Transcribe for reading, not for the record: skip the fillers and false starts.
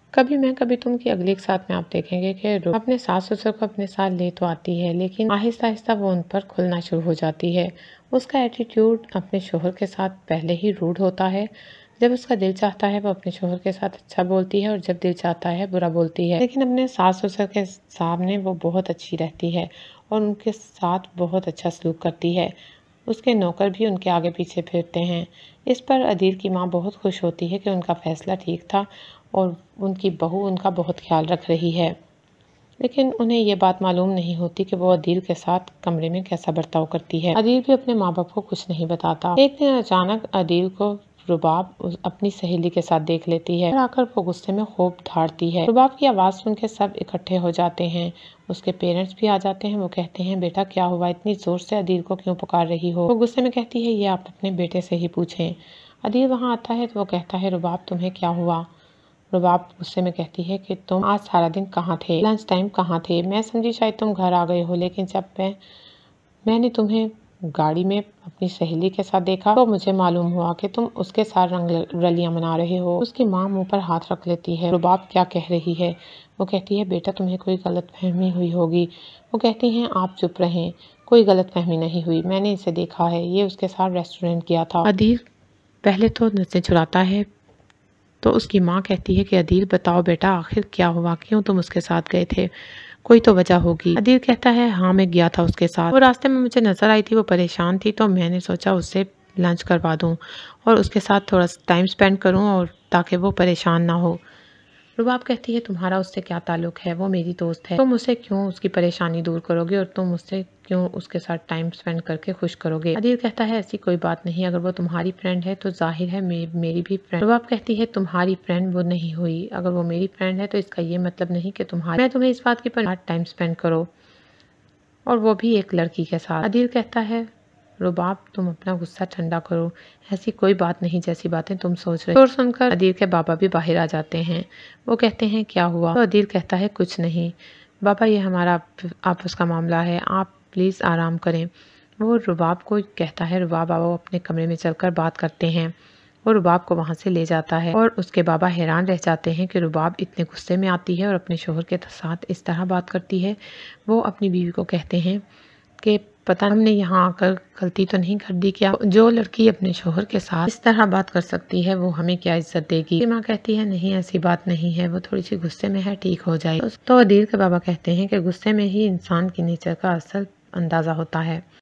کبھی میں کبھی تم کی اگلی ایک ساتھ میں آپ دیکھیں گے کہ اپنے ساس سسر کو اپنے ساتھ لے تو آتی ہے، لیکن آہستہ آہستہ وہ ان پر کھلنا شروع ہو جاتی ہے۔ اس کا ایٹیٹیوڈ اپنے شوہر کے ساتھ پہلے ہی روڈ ہوتا ہے۔ جب اس کا دل چاہتا ہے وہ اپنے شوہر کے ساتھ اچھا بولتی ہے، اور جب دل چاہتا ہے برا بولتی ہے، لیکن اپنے ساس سسر کے سامنے وہ بہت اچھی رہتی ہے اور ان کے ساتھ بہت اچھا سلوک کرتی ہے۔ اس کے نوکر بھی ان کے آگے پیچھے پھرتے ہیں۔ اس پر عدیل کی ماں بہت خوش ہوتی ہے کہ ان کا فیصلہ ٹھیک تھا اور ان کی بہو ان کا بہت خیال رکھ رہی ہے، لیکن انہیں یہ بات معلوم نہیں ہوتی کہ وہ عدیل کے ساتھ کمرے میں کیسا برتاؤ کرتی ہے۔ عدیل بھی اپنے ماں باپ کو کچھ نہیں بتاتا۔ ایک دن اچانک عدیل کو رباب اپنی سہیلی کے ساتھ دیکھ لیتی ہے اور آ کر وہ غصے میں خوب دھاڑتی ہے۔ رباب کی آواز سن کے سب اکٹھے ہو جاتے ہیں۔ اس کے پیرنٹس بھی آ جاتے ہیں۔ وہ کہتے ہیں بیٹا کیا ہوا، اتنی زور سے عدیل کو کیوں پکار رہی ہو؟ وہ غصے میں کہتی ہے یہ آپ اپنے بیٹے سے ہی پوچھیں۔ عدیل وہاں آتا ہے تو وہ کہتا ہے رباب تمہیں کیا ہوا؟ رباب غصے میں کہتی ہے کہ تم آج سارا دن کہاں تھے، لنچ ٹائم کہاں تھے؟ میں سمجھی شاید تم گھر آ گئے ہو، لیکن جب میں نے تمہیں گاڑی میں اپنی سہیلی کے ساتھ دیکھا تو مجھے معلوم ہوا کہ تم اس کے ساتھ رنگ رلیاں منا رہے ہو۔ اس کی ماں منہ پر ہاتھ رکھ لیتی ہے۔ رباب کیا کہہ رہی ہے؟ وہ کہتی ہے بیٹا تمہیں کوئی غلط فہمی ہوئی ہوگی۔ وہ کہتی ہیں آپ چپ رہیں، کوئی غلط فہمی نہیں ہوئی، میں نے اسے دیکھا ہے، یہ اس کے ساتھ ریسٹورنٹ گیا تھا۔ عدیل پہلے تو نظریں چراتا ہے تو اس کی ماں کہتی ہے کہ عدیل بتاؤ بیٹا آخر کیا ہوا، کیوں تم اس کے ساتھ گئے تھے، کوئی تو وجہ ہوگی۔ عدیل کہتا ہے ہاں میں گیا تھا اس کے ساتھ، وہ راستے میں مجھے نظر آئی تھی، وہ پریشان تھی تو میں نے سوچا اس سے لنچ کروا دوں اور اس کے ساتھ تھوڑا ٹائم سپینڈ کروں اور تاکہ وہ پریشان نہ ہو۔ رباب کہتی ہے تمہارا اس سے کیا تعلق ہے، وہ میری دوست ہے، تم اسے کیوں اس کی پریشانی دور کرو گے اور تم اس سے کیوں اس کے ساتھ ٹائم سپینڈ کر کے خوش کرو گے؟ عدیل کہتا ہے ایسی کوئی بات نہیں، اگر وہ تمہاری فرینڈ ہے تو ظاہر ہے میری بھی فرینڈ۔ رباب کہتی ہے تمہاری فرینڈ وہ نہیں ہوئی، اگر وہ میری فرینڈ ہے تو اس کا یہ مطلب نہیں کہ میں تمہیں اس بات کی ٹائم سپینڈ کرو، اور وہ بھی ایک لڑکی کے ساتھ۔ عدیل کہتا ہے رباب تم اپنا غصہ ٹھنڈا کرو، ایسی کوئی بات نہیں جیسی باتیں تم سوچ رہے ہو۔ شور سن کر عدیل کے بابا بھی باہر آ جاتے ہیں۔ وہ کہتے ہیں کیا ہوا؟ تو عدیل کہتا ہے کچھ نہیں بابا، یہ ہمارا آپس کا معاملہ ہے، آپ پلیز آرام کریں۔ وہ رباب کو کہتا ہے رباب بابا اپنے کمرے میں چل کر بات کرتے ہیں۔ وہ رباب کو وہاں سے لے جاتا ہے اور اس کے بابا حیران رہ جاتے ہیں کہ رباب اتنے غصے میں آتی ہے اور اپنے شوہر کے ساتھ اس طرح بات کرتی ہے۔ وہ اپنی بیوی کو کہتے ہیں کہ پتہ ہم نے یہاں آ کر غلطی تو نہیں کر دی کیا؟ جو لڑکی اپنے شوہر کے ساتھ اس طرح بات کر سکتی ہے وہ ہمیں کیا عزت دے گی؟ ماں کہتی ہے نہیں ایسی بات نہیں ہے، وہ تھوڑی سی غصے میں ہے، ٹھیک ہو جائے۔ تو عدیل کے بابا کہتے ہیں کہ غصے میں ہی انسان کی نیچر کا اصل اندازہ ہوتا ہے۔